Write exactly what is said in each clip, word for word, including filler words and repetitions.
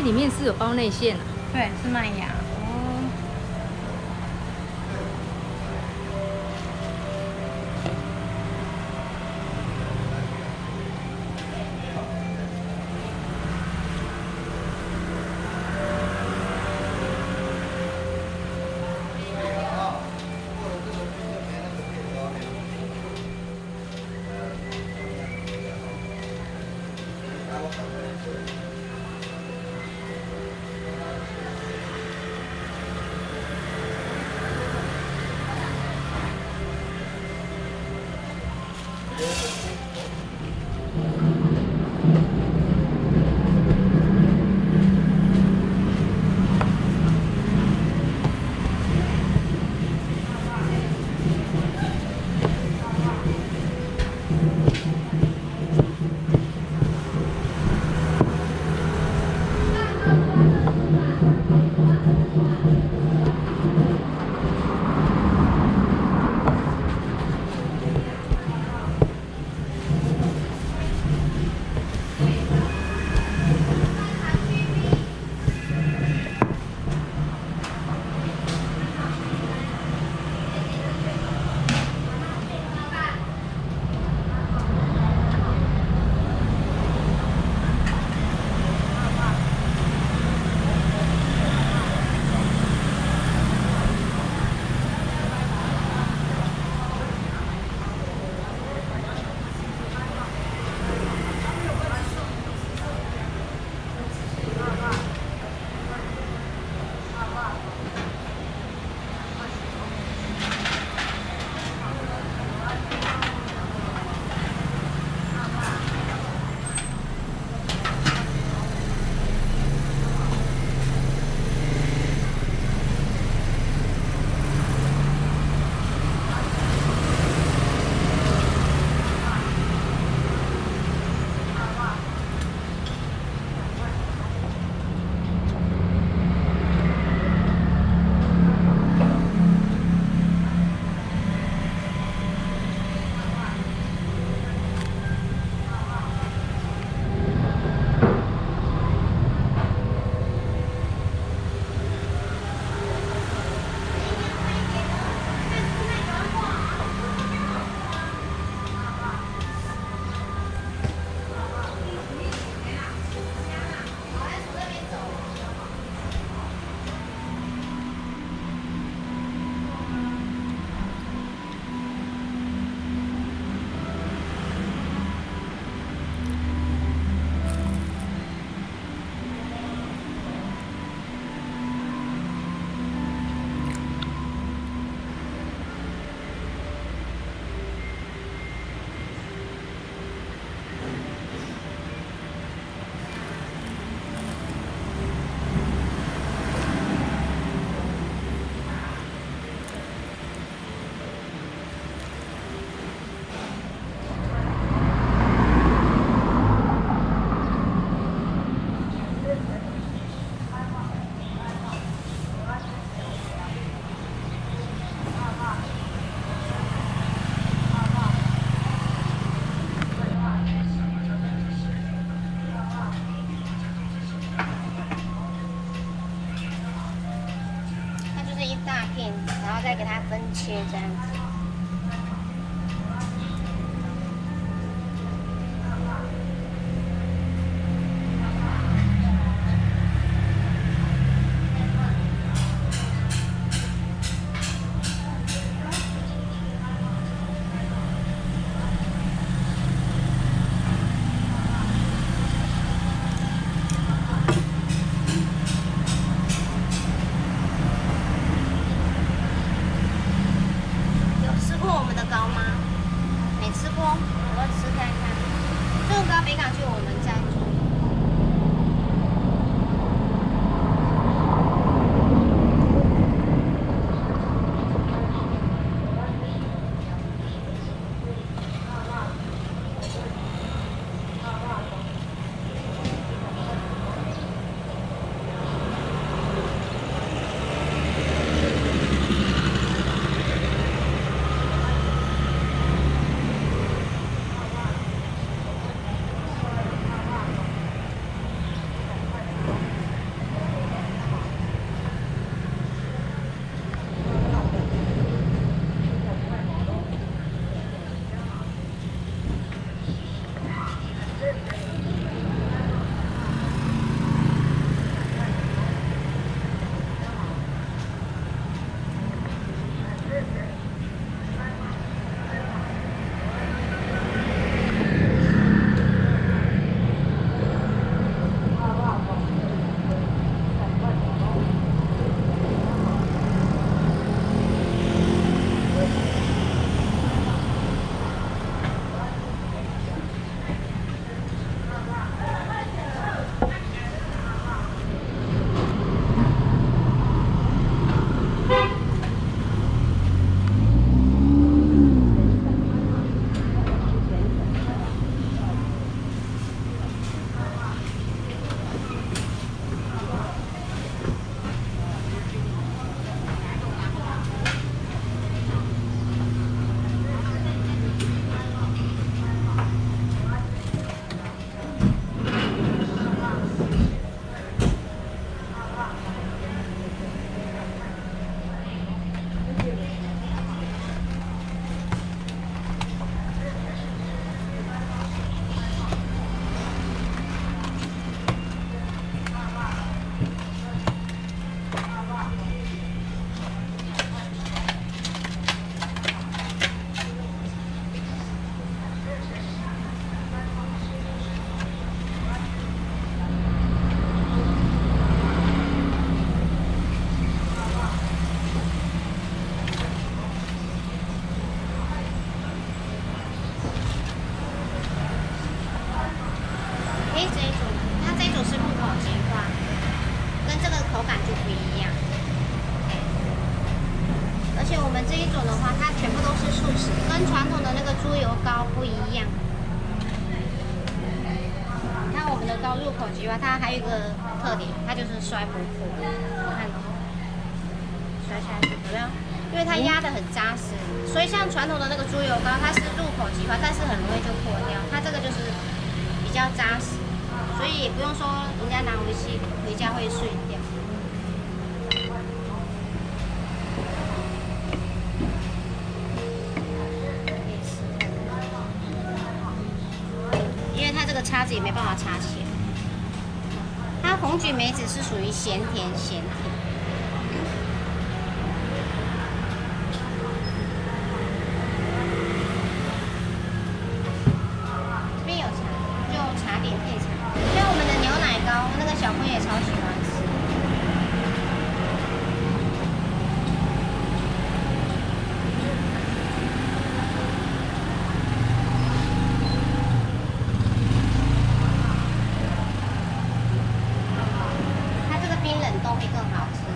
里面是有包内馅啊？ 对，是麦芽。 哦。 再给它分切这样子。 种的话，它全部都是素食，跟传统的那个猪油膏不一样。你看我们的膏入口即化，它还有一个特点，它就是摔不破。看，摔下去有没有？因为它压得很扎实，所以像传统的那个猪油膏，它是入口即化，但是很容易就破掉。它这个就是比较扎实，所以也不用说人家拿回去回家会碎掉。因为它这个叉子也没办法插起来。它红曲梅子是属于咸甜咸甜。这边有茶，就茶点配茶。像我们的牛奶糕，那个小朋友也超喜欢吃。它这个冰冷冻会更好吃。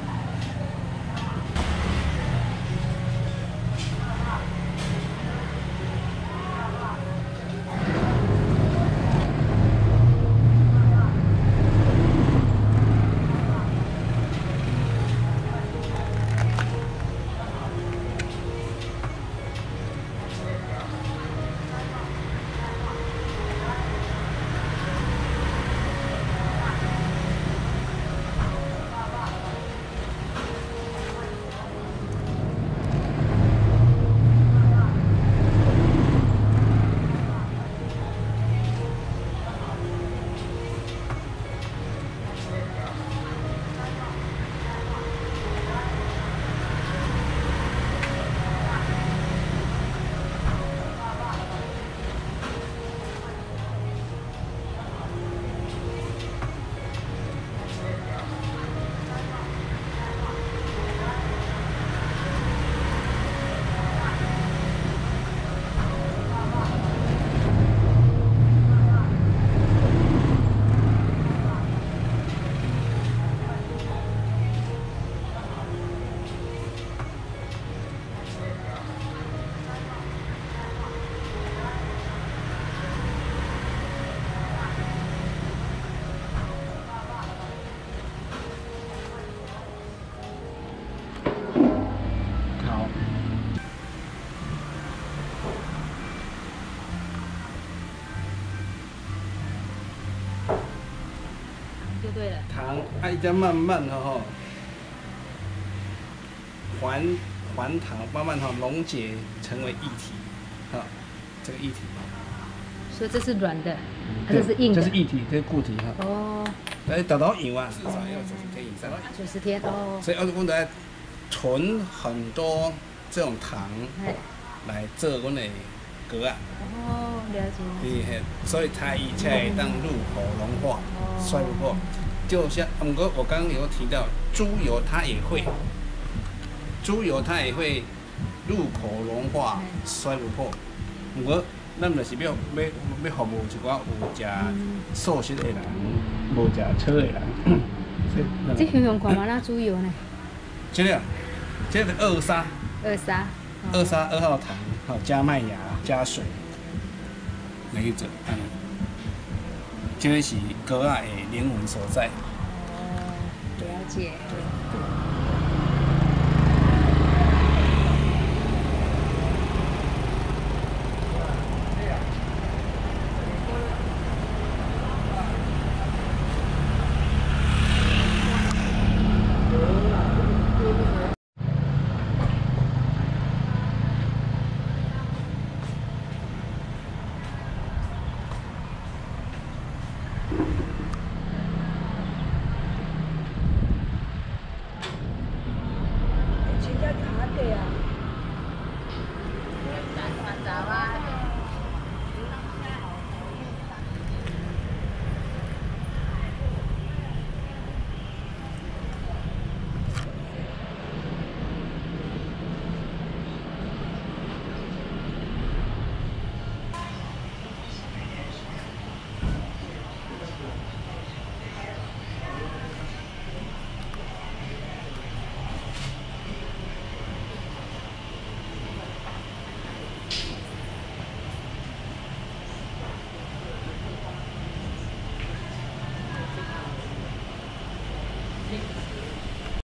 就对了。 糖啊，一定要慢慢的哈，还还糖，慢慢哈溶解成为液体，哈，这个液体。 所以这是软的，它这是硬的。 这是液体，这是固体哈。 哦。 哎，达到油啊，至少要九十天以上。 九十天哦。 所以我们来存很多这种糖来做我们的糕啊。 哦，了解。 嘿，所以它一切当入口融化，摔不破。就像，不过我刚刚有提到，猪油它也会，猪油它也会入口融化，摔不破。不过，咱就是要要要服务一寡有食素食的人，无食草的人。 这香香看嘛，那猪油呢？ 这个，这个二砂。 二砂。 二砂二号糖，好加麦芽加水，来去做，安尼。这个是糕仔的灵魂所在。 哦，了解。